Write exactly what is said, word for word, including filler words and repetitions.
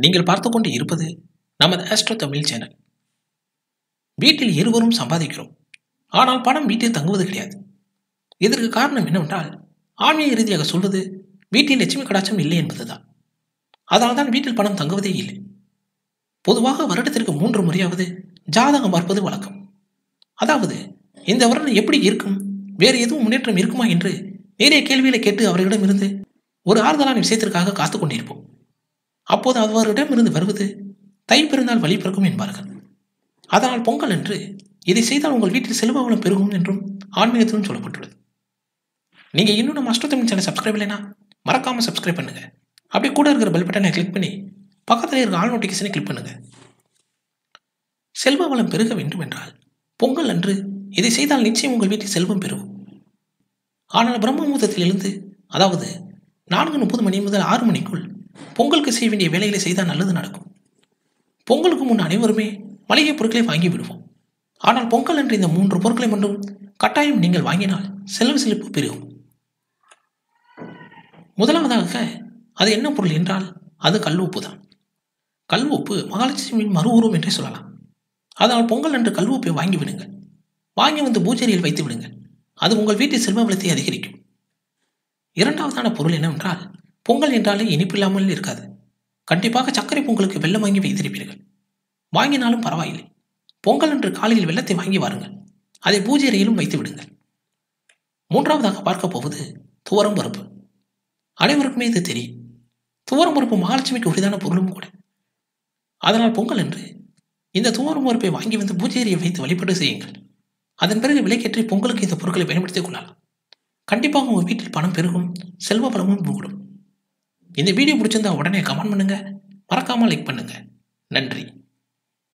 நீங்கள் பார்த்து கொண்டு இருப்பது நமது ஆஸ்ட்ரோ தமிழ் சேனல். வீட்டில் இருவரும் சம்பாதிக்கிறோம், ஆனால் பணம் வீட்டில் தங்குவது கிடையாது. இதற்கு காரணம் என்னவென்றால், ஆன்மீக ரீதியாக சொல்வது வீட்டில் லட்சுமி கடாட்சம் இல்லை என்பதுதான். அதனால்தான் வீட்டில் பணம் தங்குவதே இல்லை. பொதுவாக வருடத்திற்கு மூன்று முறையாவது ஜாதகம் பார்ப்பது வழக்கம். அதாவது இந்த வருடம் எப்படி இருக்கும், வேறு எதுவும் முன்னேற்றம் இருக்குமா என்று நிறைய கேள்விகளை கேட்டு அவர்களிடமிருந்து ஒரு ஆறுதலான விஷயத்திற்காக காத்து கொண்டிருப்போம். அப்போது அவரிடமிருந்து வருவது தை பிறந்தால் வழி பிறக்கும் என்பார்கள். அதனால் பொங்கல் என்று இதை செய்தால் உங்கள் வீட்டில் செல்வ வளம் பெருகும் என்றும் ஆன்மீகத்திலும் சொல்லப்பட்டுள்ளது. நீங்கள் இன்னும் நம்ம ஆஸ்ட்ரோ தமிழ் சேனல் சப்ஸ்கிரைப் இல்லைனா மறக்காமல் சப்ஸ்கிரைப் பண்ணுங்க. அப்படியே கூட இருக்கிற பெல் பட்டனை கிளிக் பண்ணி பக்கத்தில் இருக்கிற ஆல் நோட்டிஃபிகேஷனை கிளிக் பண்ணுங்க. செல்வ வளம் பெருக வேண்டும் என்றால் பொங்கல் அன்று இதை செய்தால் நிச்சயம் உங்கள் வீட்டில் செல்வம் பெருகும். ஆனால் பிரம்ம முகூர்த்தத்தில் எழுந்து, அதாவது நான்கு முப்பது மணி முதல் ஆறு மணிக்குள் பொங்கலுக்கு செய்ய வேண்டிய வேலைகளை செய்தால் நல்லது நடக்கும். பொங்கலுக்கு முன் அனைவருமே மளிகை பொருட்களை வாங்கி விடுவோம். ஆனால் பொங்கல் அன்று இந்த மூன்று பொருட்களை மட்டும் கட்டாயம் நீங்கள் வாங்கினால் செல்வ செழிப்பு பெருகும். முதலாவதாக அது என்ன பொருள் என்றால் அது கல் உப்பு தான். கல் உப்பு மகாலட்சுமியின் மறு உருவம் என்றே சொல்லலாம். அதனால் பொங்கல் அன்று கல் உப்பை வாங்கி விடுங்கள். வாங்கி வந்து பூஜையில் வைத்து விடுங்கள். அது உங்கள் வீட்டில் செல்வ வளத்தை அதிகரிக்கும். இரண்டாவதான பொருள் என்னவென்றால், பொங்கல் என்றாலே இனிப்பில்லாமல் இருக்காது. கண்டிப்பாக சர்க்கரை பொங்கலுக்கு வெள்ளம் வாங்கி வைத்திருப்பீர்கள். வாங்கினாலும் பரவாயில்லை, பொங்கல் அன்று காலையில் வெள்ளத்தை வாங்கி வாருங்கள். அதை பூஜை அறையிலும் வைத்து விடுங்கள். மூன்றாவதாக பார்க்க போவது துவரம் பருப்பு. அனைவருக்குமே இது தெரியும். துவரம் பருப்பு மகாலட்சுமிக்கு உரிதான பொருளும் கூட. அதனால் பொங்கல் அன்று இந்த துவரம் பருப்பை வாங்கி வந்து பூஜை அறையை வைத்து வழிபாடு செய்யுங்கள். அதன் பிறகு விலைக்கேற்றி பொங்கலுக்கு இந்த பொருட்களை பயன்படுத்திக் கொள்ளலாம். கண்டிப்பாக உங்கள் வீட்டில் பணம் பெருகும், செல்வ பலமும் கூடும். இந்த வீடியோ பிடிச்சிருந்தா உடனே கமெண்ட் பண்ணுங்க, மறக்காமல் லைக் பண்ணுங்க. நன்றி.